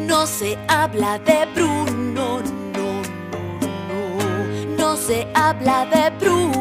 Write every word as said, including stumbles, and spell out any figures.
No se habla de Bruno, no, no, no. No se habla de Bruno.